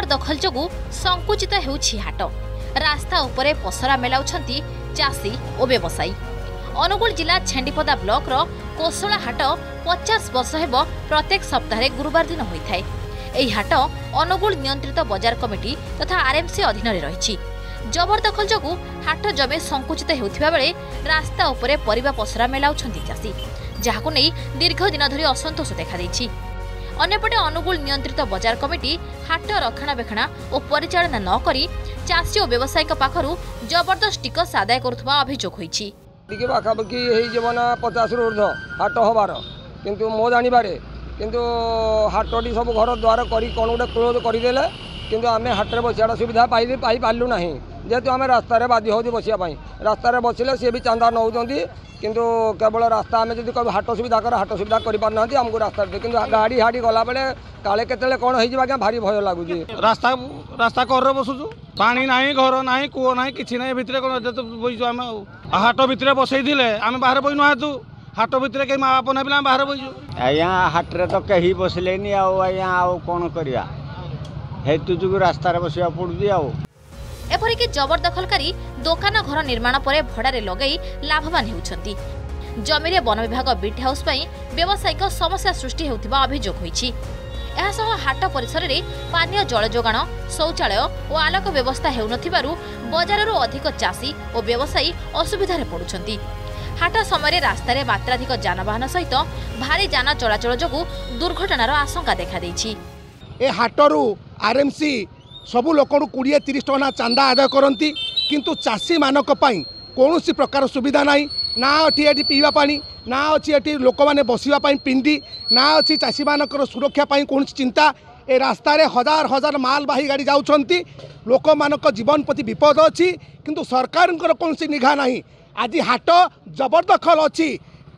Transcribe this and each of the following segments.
जबरदखल जोगु संकुचित हेउछि हाट। रास्ता उपरे पसरा मेलाउछंती चाषी और व्यवसायी। अनुगुल जिला छेंडीपदा ब्लॉक रो कोसला हाट 50 वर्ष हेबो प्रत्येक सप्ताह गुरुवार दिन होइथाय। एही हाट अनुगुल नियंत्रित बजार कमिटी तथा आरएमसी अधीन रे रहिछि। जबरदखल जोगु हाट जमे संकुचित हेउथिबा बेले रास्ता उपरे परिबा पसरा मेलाउछंती चाषी, जाहाकु नै दीर्घ दिन धरि असंतोष देखा दैछि। अन्यपटे अनुगुल नियंत्रित बजार कमिटी हाट रक्षणाबेक्षण और परिचालना न करी चाषी और व्यवसायी पाखरु जबरदस्त टिकस आदाय करुवा अभियोग होइछि। टिके पाखापाखि होना 50 ऊर्ध हाट हबार किंतु मो जानिबारे किंतु हाटटी सब घर द्वार करी कौन गोटे क्लोज करदेले किंतु आमे हाटर बसिया सुविधा पाई पार्लु ना जेहेतु आम रास्तार बाध्य हो बसापी रास्तार बसिले सी भी चांदा नौ किंतु केवल रास्ता आम जब कह हाट सुविधा कर हाट सुविधा करना आमको रास्ता कि गाड़ी हाड़ी गला बेले काले केतले कौन हो भारी भय लगुच। रास्ता रास्ता कर बसुचु पानी ना घर ना कूह ना कि भितर कौन बईचु आम हाट भितर बसई आम बाहर बईनु हातु हाट भितर कहीं माँ बाप ना बाहर बईचु। आज्ञा हाट्रे तो कहीं बसले आज्ञा कौन करिया हेतु जो रास्तार बसवा पड़ुची एपरिक जबरदखलकारी दोकान घर निर्माण पर भड़ारे लगई लाभवान होउछंती। जमीरे वन विभाग बिट हाउस पई व्यवसायिक समस्या सृष्टि हेउथिबा अभियोग होइछि। एहासह हाट परिसर रे पानीय जल जोगाण शौचालय और आलोक व्यवस्था हेउनथिबारु बजाररु अधिक चाषी और व्यवसायी असुविधारे पड़ुछंती। हाट समय रास्तार मात्राधिक जानवाहन सहित भारी जान चलाचल जोगु दुर्घटनार आशंका देखा दैछि। ए हाटरू आरएमसी सबू लोक 20-30 टका चांदा आदाय करती किंतु चाषी मानक कौन प्रकार सुविधा ना ना अच्छी ये पीवा पानी ना अच्छी ये लोक मैंने बसवाई पिंडी ना अच्छी चाषी मानक सुरक्षा कौन चिंता। ए रास्ता रे हजार हजार मालबाही गाड़ी जाउछंती लोक मानक जीवन प्रति विपद अच्छी किंतु सरकार कौन निघा ना। आज हाट जबरदखल अच्छी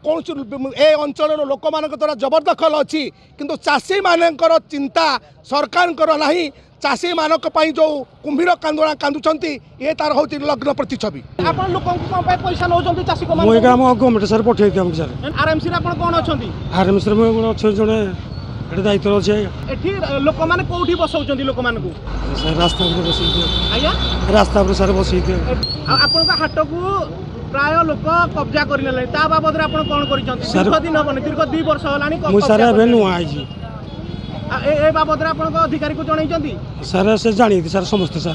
कौन ए अंचल लोक मान द्वारा जबरदखल अच्छी किंतु चाषी मानकर चिंता सरकार ना। चाषी मानक जो कुंभीर कांदुणा कांदुचंती ये तार होती लग्न प्रतिछवि। आपण लोकन को पैसा नौचंती चाषी को मोय काम गवर्नमेंट सर पठे दियम सर आरएमसी रे आपण कोन अछंती आरएमसी रे मोय अछि जने एटा दायित्व अछि। एठी लोक माने कोठी बसौचंती लोक मान को सर रास्ता पर बसई दियो आया रास्ता पर सर बसई दियो। आपण का हाट को प्राय लोक कब्जा करिनले ता बाबद रे आपण कोन करिचंती दीर्घ दिन हबनी दीर्घ 2 वर्ष हलानी मोय सर एबे नुआ आइजी ए बाबद रे आपण अधिकारी को जणाइचंती सर से जानी सर समस्त सर।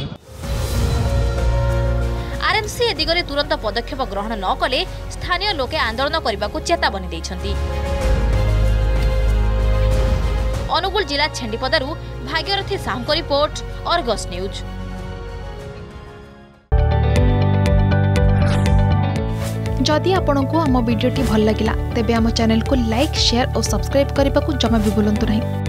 आरएमसी ए दिगरे तुरंत पदक्षेप ग्रहण न कले स्थानीय लोके आंदोलन करने को चेतावनी दैछंती। अनुगुल जिला छेंडीपदारु Bhagyarathi Sahu report Argus news. जदि आपंक आम भिडी भल लगा तेब आम चैनल को लाइक शेयर और सब्सक्राइब करने को जमा भी भूलु नहीं।